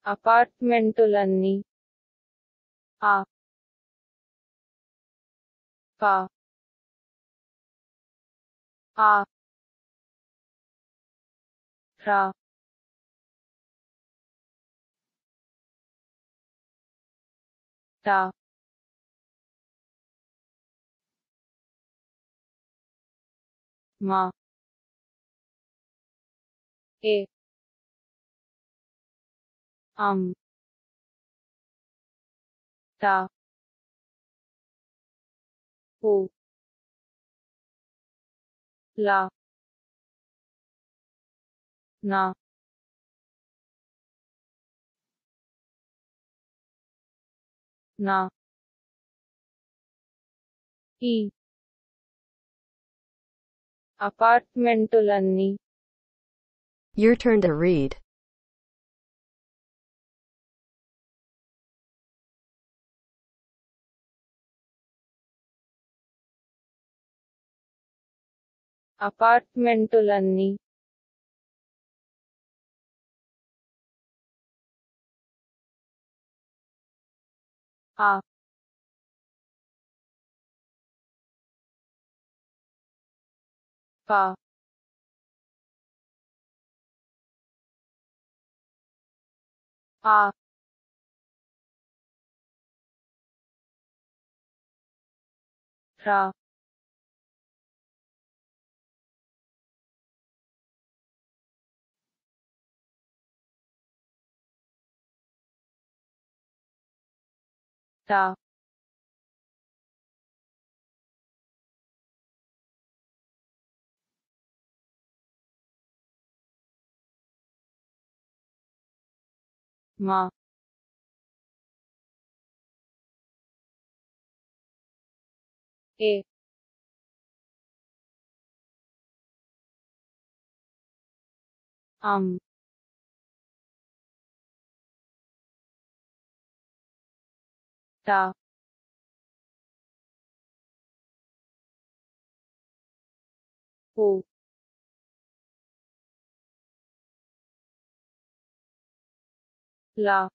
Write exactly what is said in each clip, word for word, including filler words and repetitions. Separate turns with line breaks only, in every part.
అపార్ట్మెంటులన్నీ ఆ పా ఆ రా టా మా ఏ అం టా పు లా నా నా ఈ అపార్ట్మెంటులన్నీ
Your turn to read.
అపార్ట్మెంటులన్నీ ఆ పా ఆ రా టా మా ఏ అం టా పు లా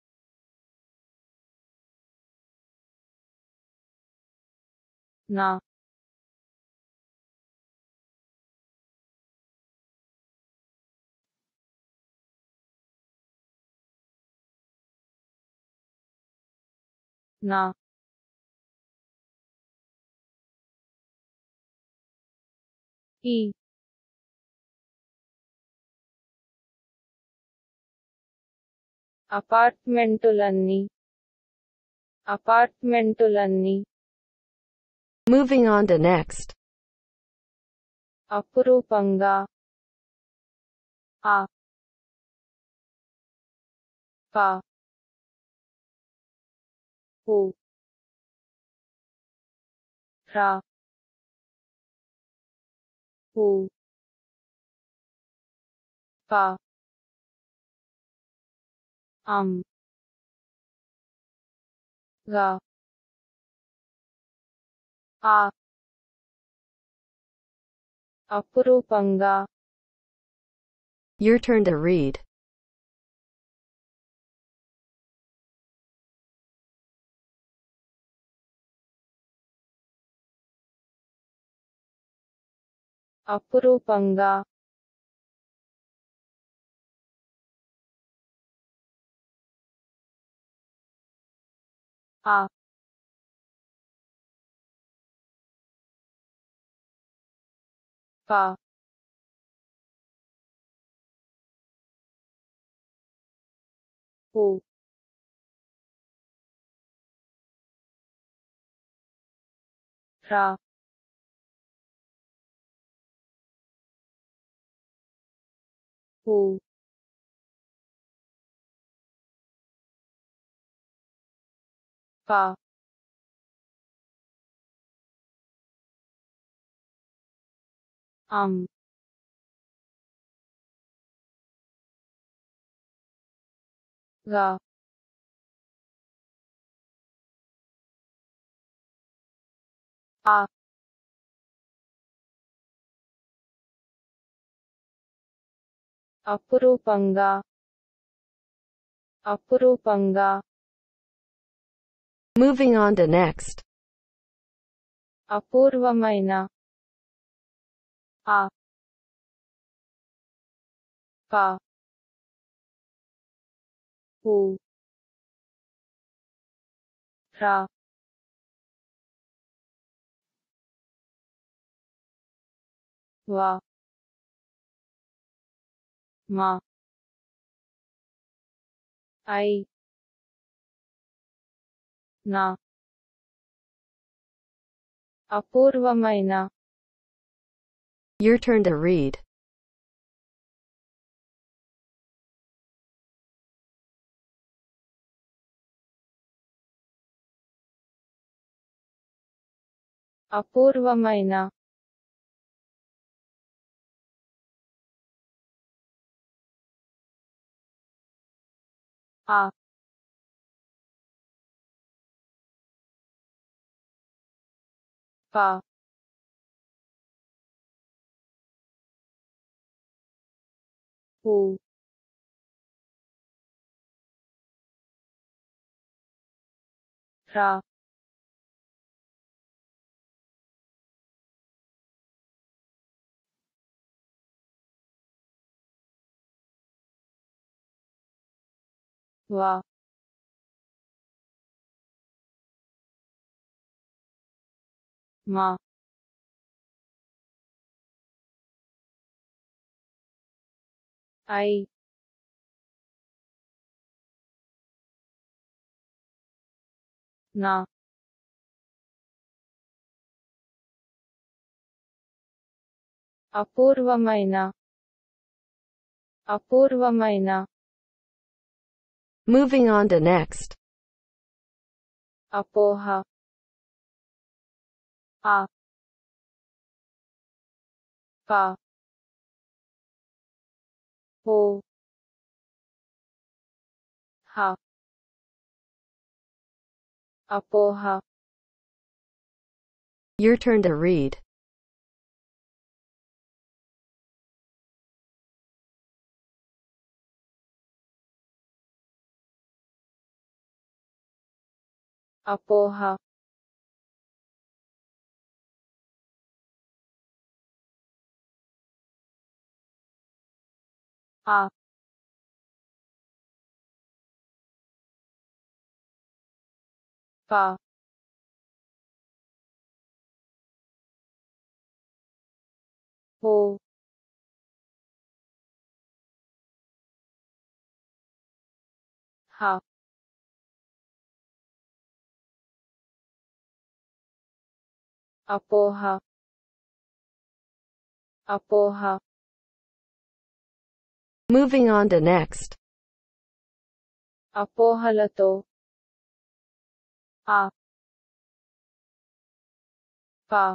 నా నా ఈ అపార్ట్మెంటులన్నీ అపార్ట్మెంటులన్నీ
Moving on to next.
అపురూపంగా ఆ పా పు రా పు పా అం గా ఆ అపురూపంగా
Your turn to read.
అపురూపంగా ఆ పా పు రా పు పా అం గా ఆ అపురూపంగా అపురూపంగా,
Moving on to next.
అపూర్వమైన, ఆ ప పు ర వ మ ఐ న అపూర్వమైన,
Your turn to read.
అపూర్వమైన, ఆ ప పు ర వ మ ఐ న అపూర్వమైన, అపూర్వమైన,
Moving on to next.
అపోహ, ఆ ప పో హ అపోహ.
Your turn to read.
అపోహ, ఆ ప పో హ అపోహ, అపోహ.
Moving on to next.
అపోహలతో, ఆ ప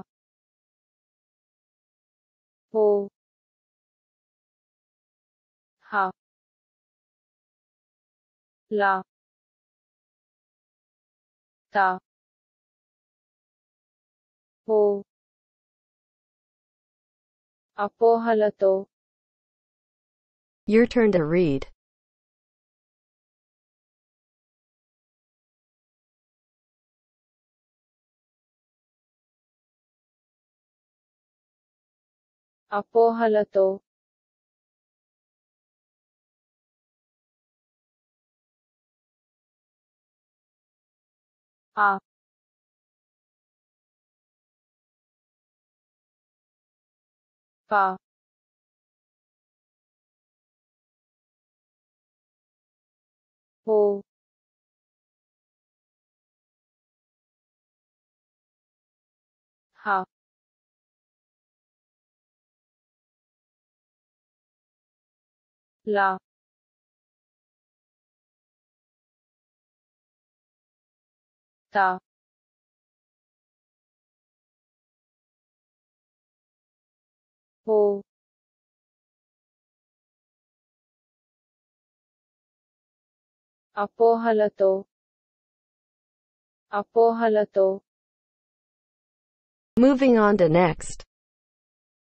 పో హ ల త పో అపోహలతో.
Your turn to read.
అపోహలతో, ఆ ప పో హ ల త పో అపోహలతో, అపోహలతో.
Moving on to next.